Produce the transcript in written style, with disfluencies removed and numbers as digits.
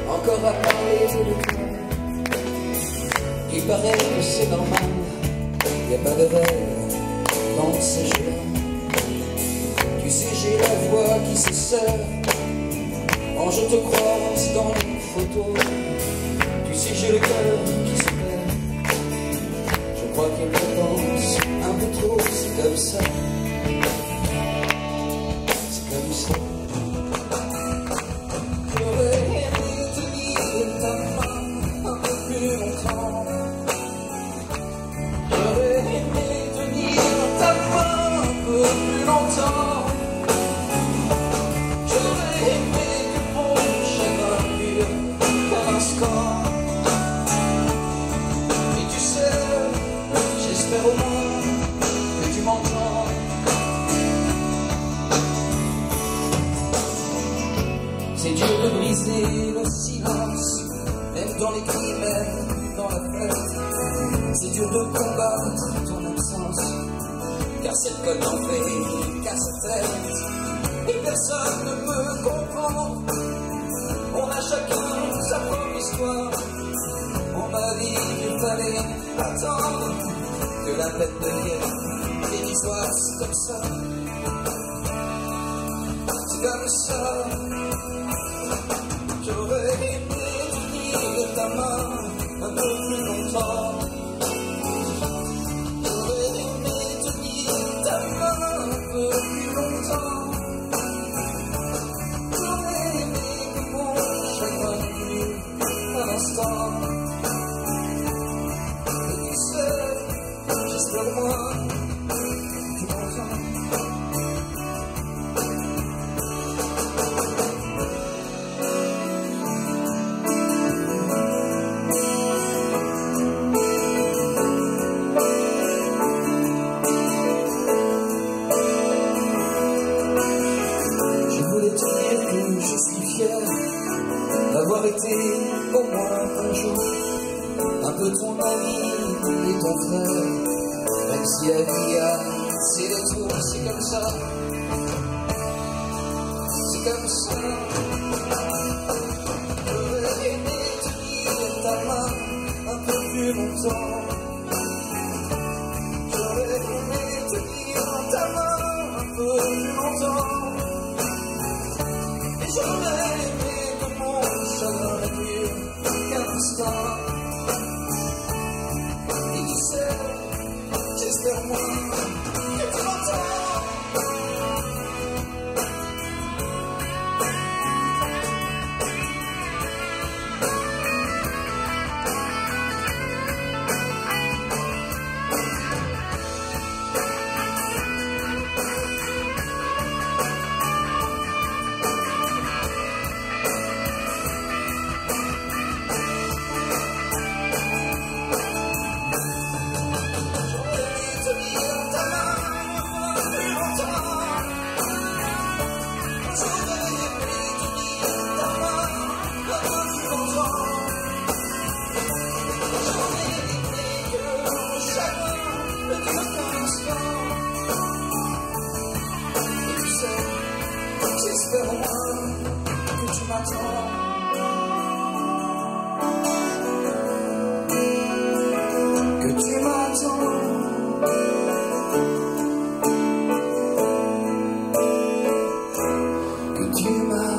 encore à parler de toi. Il paraît que c'est normal, y a pas de rêve dans ces jeux-là. Tu sais, j'ai la voix qui se serre quand je te croise dans les photos. Tu sais, j'ai le cœur qui se perd. Je crois qu'il me pense un peu trop, c'est comme ça. C'est comme ça. J'aurais aimé tenir ta main un peu plus longtemps. J'aurais aimé tenir ta main un peu plus longtemps. J'aurais aimé que mon chemin dure un instant. Et tu sais, j'espère au moins que tu m'entends. C'est dur de briser le silence, même dans les cris, même dans la fête. C'est dur de combattre ton absence, car cette colle n'en fait qu'à sa tête. Et personne ne peut comprendre. On a chacun sa propre histoire. On m'a dit qu'il fallait attendre que la fête devienne dérisoire. C'est comme ça. C'est comme ça. J'aurais aimé tenir ta main un peu plus longtemps. J'aurais aimé tenir ta main un peu plus longtemps. J'aurais aimé que mon chagrin dure un instant. Et tu sais, j'espère au moins que tu m'entends. Je suis fier d'avoir été au moins un jour un peu ton ami et ton frère, même si la vie a ses détours. C'est comme ça, c'est comme ça. J'aurais aimé tenir ta main un peu plus longtemps. J'aurais aimé tenir ta main un peu plus longtemps. J'aurais aimé que mon chagrin dure qu'un instant. Et tu sais, j'espère moins que tu m'entends. J'espère au moins que tu m'attends. Que tu m'attends. Que tu m'attends.